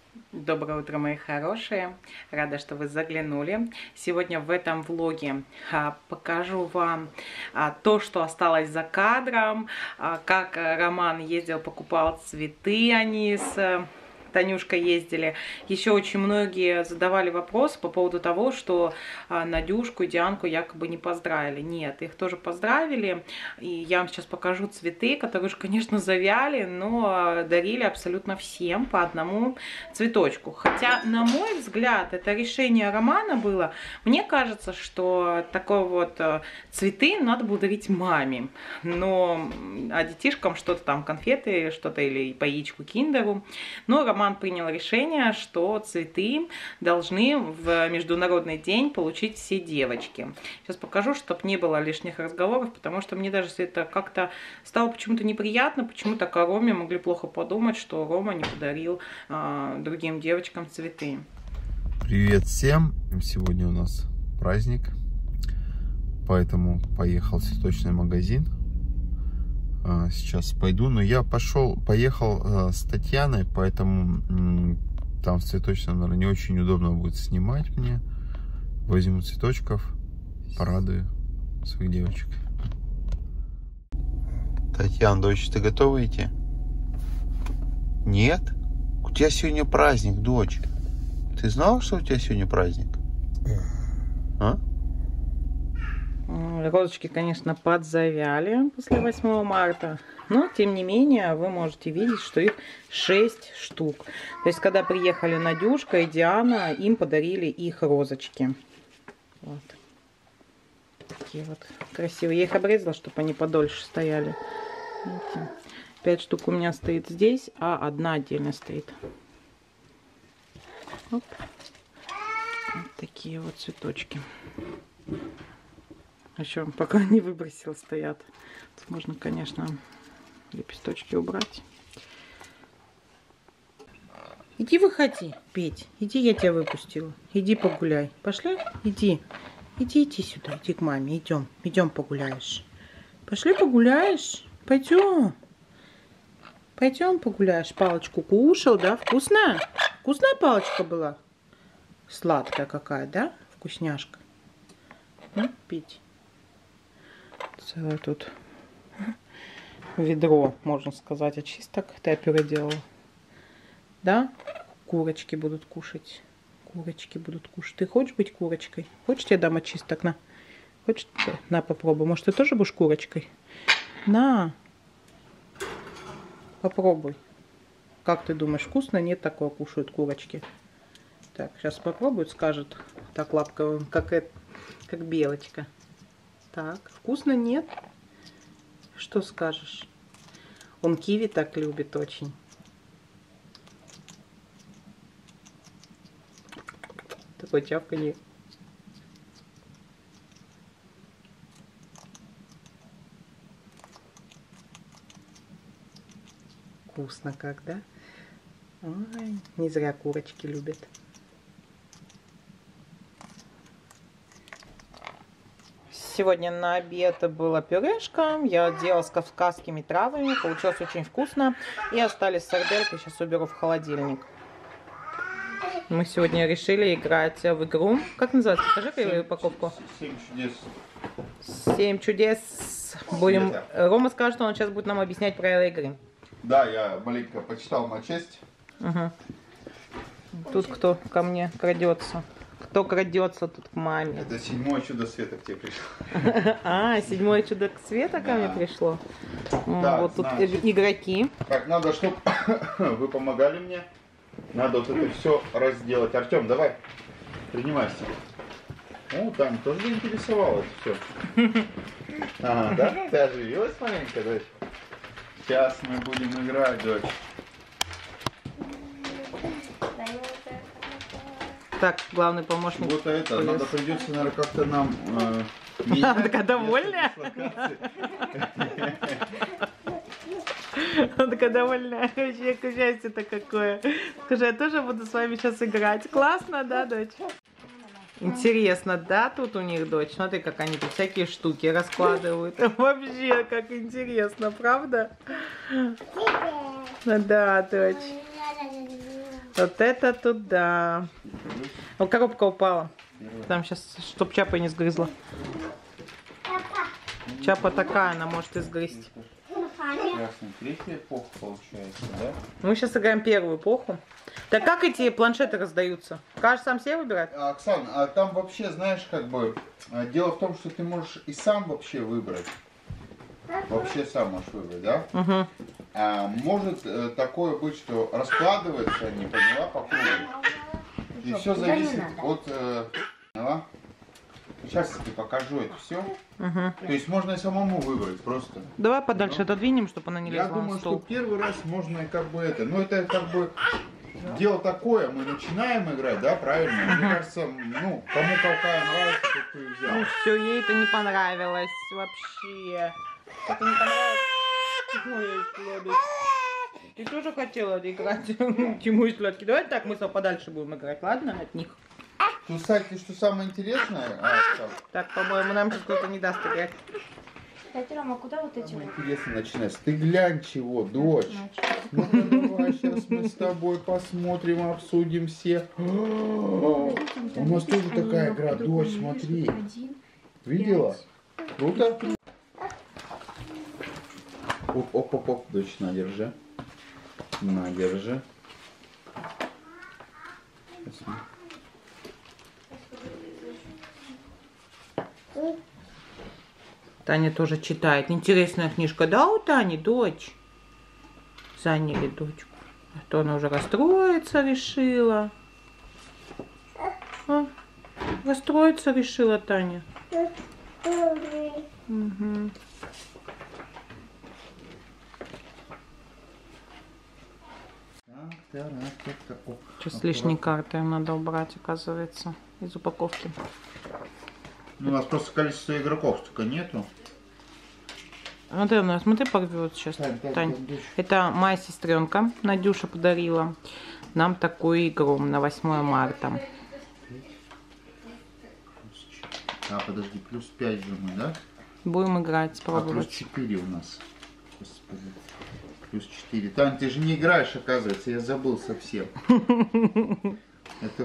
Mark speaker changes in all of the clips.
Speaker 1: Доброе утро, мои хорошие! Рада, что вы заглянули. Сегодня в этом влоге покажу вам то, что осталось за кадром, как Роман ездил, покупал цветы, они с Танюшкой ездили. Еще очень многие задавали вопрос по поводу того, что Надюшку и Дианку якобы не поздравили. Нет, их тоже поздравили. И я вам сейчас покажу цветы, которые уж, конечно, завяли, но дарили абсолютно всем по одному цветочку. Хотя, на мой взгляд, это решение Романа было. Мне кажется, что такой вот цветы надо было дарить маме. Но а детишкам что-то там, конфеты, что-то или по яичку киндеру. Но Роман принял решение, что цветы должны в Международный день получить все девочки. Сейчас покажу, чтобы не было лишних разговоров, потому что мне даже это как-то стало почему-то неприятно, почему-то о Роме могли плохо подумать, что Рома не подарил другим девочкам цветы.
Speaker 2: Привет всем! Сегодня у нас праздник, поэтому поехал в цветочный магазин. Сейчас пойду, но я поехал с Татьяной, поэтому там в цветочном, наверное, не очень удобно будет снимать мне. Возьму цветочков, порадую своих девочек. Татьяна, дочь, ты готова идти? Нет? У тебя сегодня праздник, дочь. Ты знала, что у тебя сегодня праздник? А?
Speaker 1: Розочки, конечно, подзавяли после 8 марта, но, тем не менее, вы можете видеть, что их 6 штук. То есть, когда приехали Надюшка и Диана, им подарили их розочки. Вот. Такие вот красивые. Я их обрезала, чтобы они подольше стояли. Видите? 5 штук у меня стоит здесь, а одна отдельно стоит. Оп. Вот такие вот цветочки. Еще пока не выбросил, стоят. Тут можно, конечно, лепесточки убрать. Иди выходи, Петь. Иди, я тебя выпустила. Иди погуляй. Пошли? Иди. Иди сюда. Иди к маме. Идем. Идем погуляешь. Пошли погуляешь. Пойдем. Пойдем погуляешь. Палочку кушал, да? Вкусная? Вкусная палочка была? Сладкая какая, да? Вкусняшка. Ну, Петь. Целое тут ведро, можно сказать, очисток. Ты пюре делала. Да? Курочки будут кушать. Курочки будут кушать. Ты хочешь быть курочкой? Хочешь, я дам очисток? На. Хочешь? На, попробуй. Может, ты тоже будешь курочкой? На. Попробуй. Как ты думаешь, вкусно? Нет, такого кушают курочки. Так, сейчас попробует, скажет. Так, лапка, как белочка. Так, вкусно? Нет? Что скажешь? Он киви так любит очень. Такое чавканье. Вкусно как, да? Ой, не зря курочки любят. Сегодня на обед была пюрешка. Я делала с кавказскими травами. Получилось очень вкусно. И остались сардельки. Сейчас уберу в холодильник. Мы сегодня решили играть в игру. Как называется? Покажи упаковку.
Speaker 2: 7 чудес.
Speaker 1: 7 чудес. Будем... Рома скажет, что он сейчас будет нам объяснять правила игры.
Speaker 2: Да, я маленько почитал на честь.
Speaker 1: Угу. Тут кто ко мне крадется? Кто крадется тут к маме?
Speaker 2: Это 7-е чудо света к тебе пришло.
Speaker 1: А, 7-е чудо света ко мне пришло.
Speaker 2: Да,
Speaker 1: вот тут игроки.
Speaker 2: Так, надо, чтобы вы помогали мне. Надо вот это все разделать. Артем, давай, принимайся. О, Таня тоже заинтересовалась все. Ага, да? Ты оживилась маленько, дочь? Сейчас мы будем играть, дочь.
Speaker 1: Так, главный помощник.
Speaker 2: Вот это, надо придется, наверное, как-то нам...
Speaker 1: Она такая довольная? Она такая довольная. Вообще, счастье-то какое. Скажи, я тоже буду с вами сейчас играть. Классно, да, дочь? Интересно, да, тут у них, дочь? Смотри, как они тут всякие штуки раскладывают. Вообще, как интересно, правда? Да, дочь. Вот это туда. Вот коробка упала. Там сейчас, чтоб Чапа не сгрызла. Чапа такая, она может и сгрызть.
Speaker 2: Красный. Третья эпоха получается, да?
Speaker 1: Мы сейчас играем первую эпоху. Так как эти планшеты раздаются? Каждый сам себе выбирать?
Speaker 2: Оксан, а там вообще, знаешь, как бы, дело в том, что ты можешь и сам вообще выбрать. Вообще сам можешь выбрать, да?
Speaker 1: Угу.
Speaker 2: Может такое быть, что раскладываются они, поняла, по кругу. И все зависит от... поняла? Сейчас я тебе покажу это все.
Speaker 1: Угу.
Speaker 2: То есть можно и самому выбрать просто.
Speaker 1: Давай подальше отодвинем, чтобы она не
Speaker 2: Я
Speaker 1: лезла
Speaker 2: думаю,
Speaker 1: на
Speaker 2: что
Speaker 1: стол.
Speaker 2: первый раз можно как бы это. Ну это как бы дело такое. Мы начинаем играть, да, правильно? Мне кажется, ну, кому какая нравится, тот и взял.
Speaker 1: Ну все, ей это не понравилось вообще. Это не понравилось. Ой, сладость. Ты тоже хотела играть? Тимур сладкий. Давай так мы подальше будем играть, ладно, от них?
Speaker 2: Ну, кстати, что самое интересное,
Speaker 1: Так, по-моему, нам сейчас кто-то не даст играть.
Speaker 3: Кстати, Рома, куда вот эти?
Speaker 2: самое интересное начинается. Ты глянь чего, дочь. Ну давай, сейчас мы с тобой посмотрим, обсудим все. У нас тоже такая игра, дочь, смотри. Видела? Круто? Оп, дочь, на, держи. На, держи.
Speaker 1: Таня тоже читает. Интересная книжка, да, у Тани, дочь? Заняли дочку. А то она уже расстроиться решила. А? Расстроиться решила Таня. Угу. Сейчас лишние карты надо убрать, оказывается, из упаковки.
Speaker 2: Ну, у нас просто количество игроков только нету.
Speaker 1: Смотри, смотри, порвет сейчас. Тань. Это моя сестренка Надюша подарила нам такую игру на 8 марта.
Speaker 2: Подожди, плюс 5 же мы, да?
Speaker 1: Будем играть,
Speaker 2: плюс
Speaker 1: пробовать.
Speaker 2: 4 у нас. Господи. Плюс 4. Тань, ты же не играешь, оказывается, я забыл совсем. Это...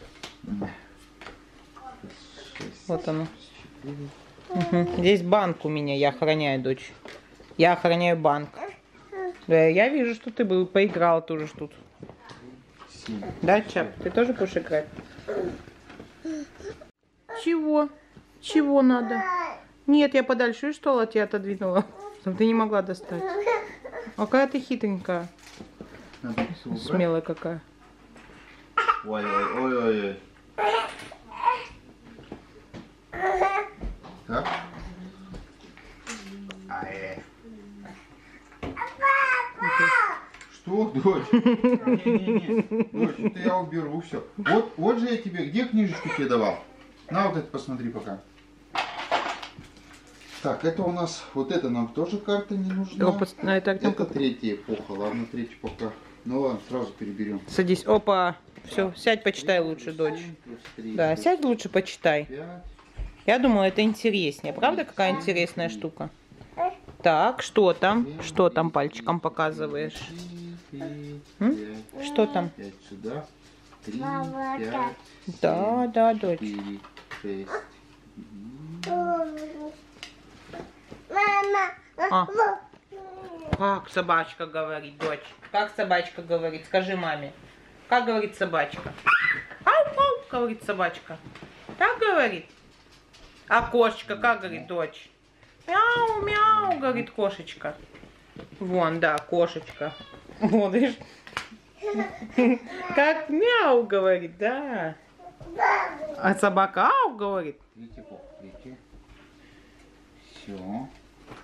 Speaker 1: Вот оно. Угу. Здесь банк у меня, я охраняю, дочь. Я охраняю банк. Да, я вижу, что ты был поиграл тоже тут.
Speaker 2: 7.
Speaker 1: Да, Чап? Ты тоже будешь играть? Чего? Чего надо? Нет, я подальше стола тебя отодвинула. Чтобы ты не могла достать. Какая ты хитренькая. Смелая какая.
Speaker 2: Ой. Так? Что, дочь? Не. Дочь, это я уберу все. Вот же я тебе, где книжечку тебе давал? На вот это посмотри пока. Так, это у нас, вот это нам тоже карта не нужна. Это третья эпоха, ладно, третья пока. Ну ладно, сразу переберем.
Speaker 1: Садись, опа. Все, сядь, почитай лучше, дочь. Да, сядь лучше, почитай.
Speaker 2: 5.
Speaker 1: Я думаю, это интереснее. Правда, какая интересная штука? Так, что там? Что там пальчиком показываешь? Что там?
Speaker 2: 5 сюда. 3, 5.
Speaker 1: Да, дочь.
Speaker 2: 4, 6.
Speaker 1: А. Как собачка говорит, дочь? Как собачка говорит? Скажи маме. Как говорит собачка? Ау-ау, говорит собачка. Так говорит? А кошечка как говорит, дочь? Мяу-мяу, говорит кошечка. Вон, да, кошечка. Вот, видишь? Как мяу говорит, да. А собака ау говорит.
Speaker 2: Видите? Все.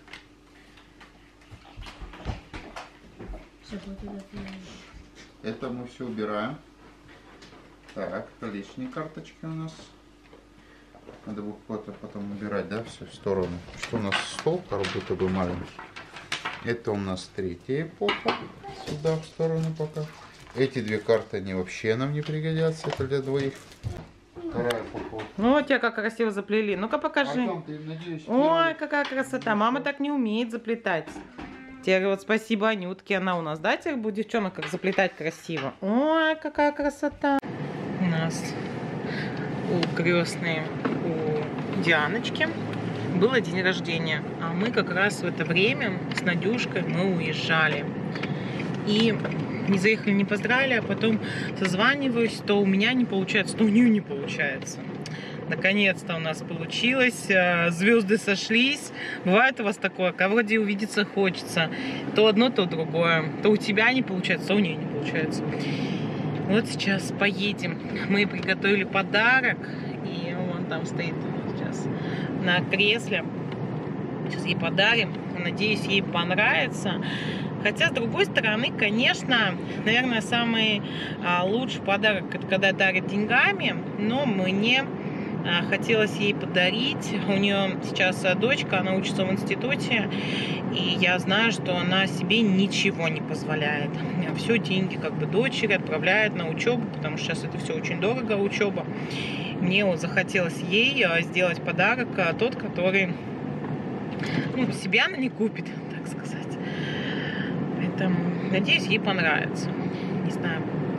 Speaker 2: Это мы все убираем. Так, лишние карточки у нас. Надо будет потом убирать, да, все в сторону. Что у нас стол, как будто бы маленький. Это у нас третья эпоха. Сюда в сторону пока. Эти две карты, они вообще нам не пригодятся. Это для двоих. Вторая эпоха.
Speaker 1: Ну, тебя как красиво заплели. Ну-ка покажи.
Speaker 2: Артем, ты, надеюсь,
Speaker 1: Ой, какая красота. Мама так не умеет заплетать. Теперь вот спасибо Анютке, она у нас, да, теперь будет девчонок как заплетать красиво. Ой, какая красота. У нас у крестной, у Дианочки было день рождения, а мы как раз в это время с Надюшкой мы уезжали. И не заехали, не поздравили, а потом созваниваюсь, то у меня не получается, то у нее не получается. Наконец-то у нас получилось, звезды сошлись. Бывает у вас такое, когда вроде увидеться хочется, то одно, то другое. То у тебя не получается, то у нее не получается. Вот сейчас поедем. Мы приготовили подарок, и он там стоит сейчас на кресле. Сейчас ей подарим. Надеюсь, ей понравится. Хотя, с другой стороны, конечно, наверное, самый лучший подарок, это когда дарят деньгами, но мне хотелось ей подарить. У нее сейчас дочка, она учится в институте, и я знаю, что она себе ничего не позволяет. Все деньги как бы дочери отправляет на учебу, потому что сейчас это все очень дорого, учеба. Мне вот захотелось ей сделать подарок, тот, который себе она не купит, так сказать. Поэтому, надеюсь, ей понравится. Не знаю.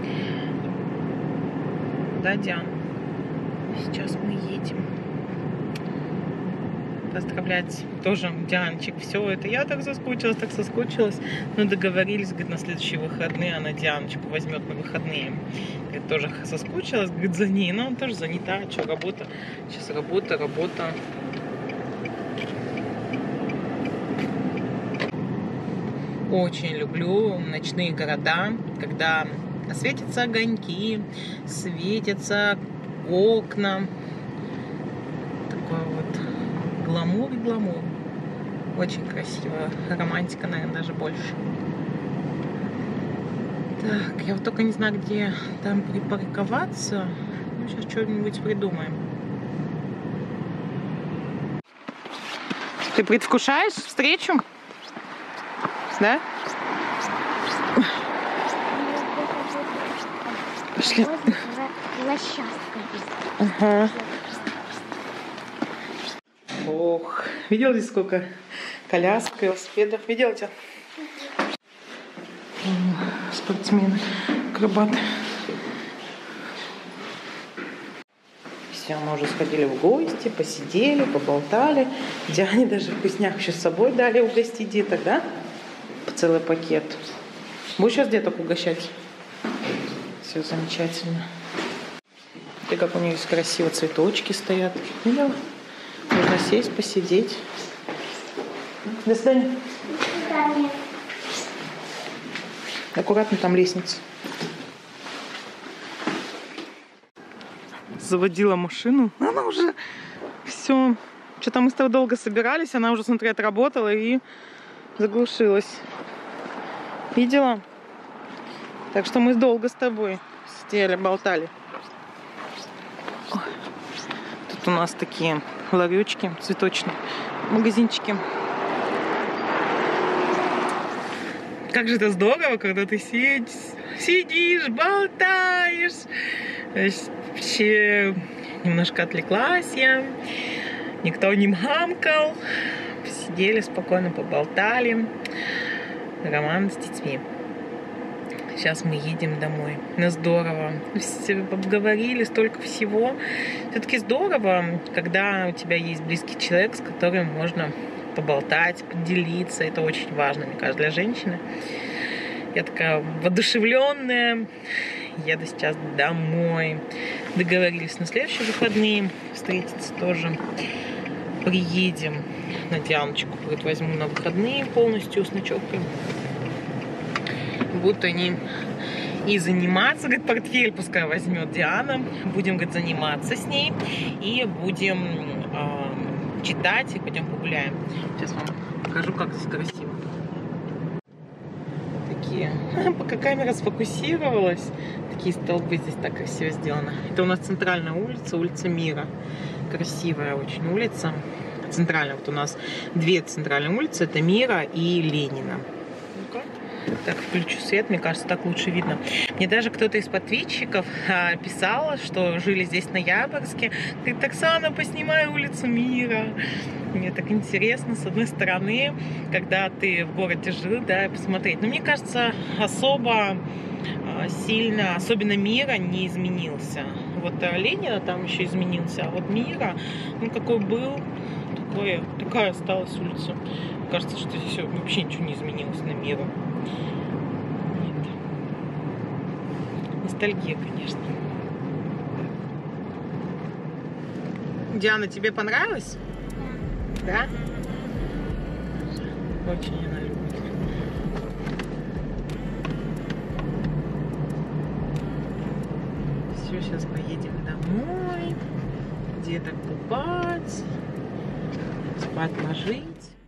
Speaker 1: Да, Диан? Сейчас мы едем поздравлять тоже Дианчик. Все это. Я так соскучилась. Но договорились, говорит, на следующие выходные она Дианочку возьмет на выходные. Говорит, тоже соскучилась, говорит, за ней. Но он тоже занята. Что, работа? Сейчас работа. Очень люблю ночные города, когда светятся огоньки, светятся окна. Такой вот гламур. Очень красиво. Романтика, наверное, даже больше. Так, я вот только не знаю, где там припарковаться. Ну, сейчас что-нибудь придумаем. Ты предвкушаешь встречу? Да? Пошли. Ага. Ох, видел здесь сколько колясок, велосипедов? Видел-те? Спортсмены, акробаты. Все, мы уже сходили в гости, посидели, поболтали. Диане даже вкусняк еще с собой дали угостить деток, да? Целый пакет. Будешь сейчас деток угощать? Все замечательно. И как у нее здесь красиво цветочки стоят. Видела? Можно сесть, посидеть. До свидания.
Speaker 3: До свидания.
Speaker 1: Аккуратно, там лестница. Заводила машину. Она уже все. Что-то мы с тобой долго собирались. Она уже, смотри, отработала и заглушилась. Видела? Так что мы долго с тобой сидели, болтали. Ой. Тут у нас такие ларечки цветочные, магазинчики. Как же это здорово, когда ты сидишь, болтаешь. Вообще немножко отвлеклась я. Никто не мамкал. Сидели спокойно, поболтали. Роман с детьми. Сейчас мы едем домой. Ну, здорово. Поговорили столько всего. Все-таки здорово, когда у тебя есть близкий человек, с которым можно поболтать, поделиться. Это очень важно, мне кажется, для женщины. Я такая воодушевленная. Еду сейчас домой. Договорились на следующие выходные встретиться тоже. Приедем. На Дианочку, говорит, возьму на выходные полностью с ночевкой. Будут они и заниматься, говорит, портфель пускай возьмет Диана. Будем, говорит, заниматься с ней. И будем читать, и пойдем погуляем. Сейчас вам покажу, как здесь красиво. Такие, пока камера сфокусировалась, такие столбы здесь так красиво сделаны. Это у нас центральная улица, улица Мира. Красивая очень улица. Центральная, вот у нас две центральные улицы, это Мира и Ленина. Ну-ка. Так, включу свет, мне кажется, так лучше видно. Мне даже кто-то из подписчиков писал, что жили здесь в Ноябрьске. Говорит: Оксана, поснимай улицу Мира. Мне так интересно, с одной стороны, когда ты в городе жил, да, посмотреть. Но мне кажется, особо сильно, особенно Мира, не изменился. Вот Ленина там еще изменился, а вот Мира, ну, какой был, такая осталась улица. Кажется, что здесь вообще ничего не изменилось на Миру. Нет. Ностальгия, конечно. Диана, тебе понравилось? Да? Очень она любит. Все, сейчас поедем домой. Деток купать. Спать ложить.